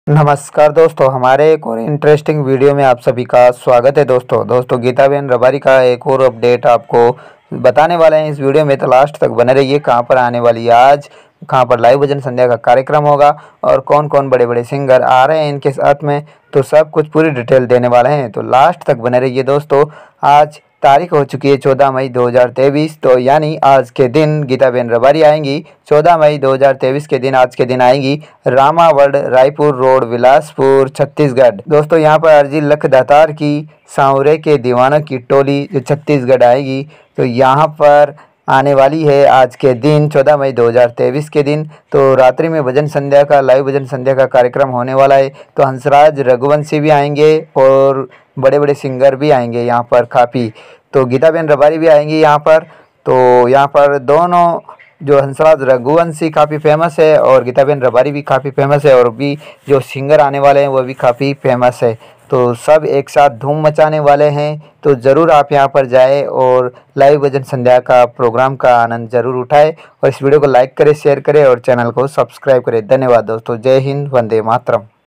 नमस्कार दोस्तों, हमारे एक और इंटरेस्टिंग वीडियो में आप सभी का स्वागत है। दोस्तों गीताबेन रबारी का एक और अपडेट आपको बताने वाले हैं इस वीडियो में, तो लास्ट तक बने रहिए। कहाँ पर आने वाली है आज, कहाँ पर लाइव भजन संध्या का कार्यक्रम होगा और कौन कौन बड़े बड़े सिंगर आ रहे हैं इनके साथ में, तो सब कुछ पूरी डिटेल देने वाले हैं, तो लास्ट तक बने रहिए दोस्तों। आज तारीख हो चुकी है 14 मई 2023, तो यानी आज के दिन गीताबेन रबारी आएंगी। 14 मई 2023 के दिन, आज के दिन आएंगी रामा वर्ल्ड, रायपुर रोड, बिलासपुर, छत्तीसगढ़। दोस्तों यहाँ पर अर्जी लख दातार की सांवरे के दीवानों की टोली जो छत्तीसगढ़ आएगी, तो यहाँ पर आने वाली है आज के दिन 14 मई 2023 के दिन। तो रात्रि में भजन संध्या का, लाइव भजन संध्या का कार्यक्रम होने वाला है। तो हंसराज रघुवंशी भी आएंगे और बड़े बड़े सिंगर भी आएंगे यहाँ पर काफ़ी। तो गीताबेन रबारी भी आएंगी यहाँ पर। तो यहाँ पर दोनों, जो हंसराज रघुवंशी काफ़ी फेमस है और गीताबेन रबारी भी काफ़ी फेमस है, और भी जो सिंगर आने वाले हैं वो भी काफ़ी फेमस है। तो सब एक साथ धूम मचाने वाले हैं। तो ज़रूर आप यहाँ पर जाएं और लाइव भजन संध्या का प्रोग्राम का आनंद ज़रूर उठाएं, और इस वीडियो को लाइक करें, शेयर करें और चैनल को सब्सक्राइब करें। धन्यवाद दोस्तों। जय हिंद, वंदे मातरम।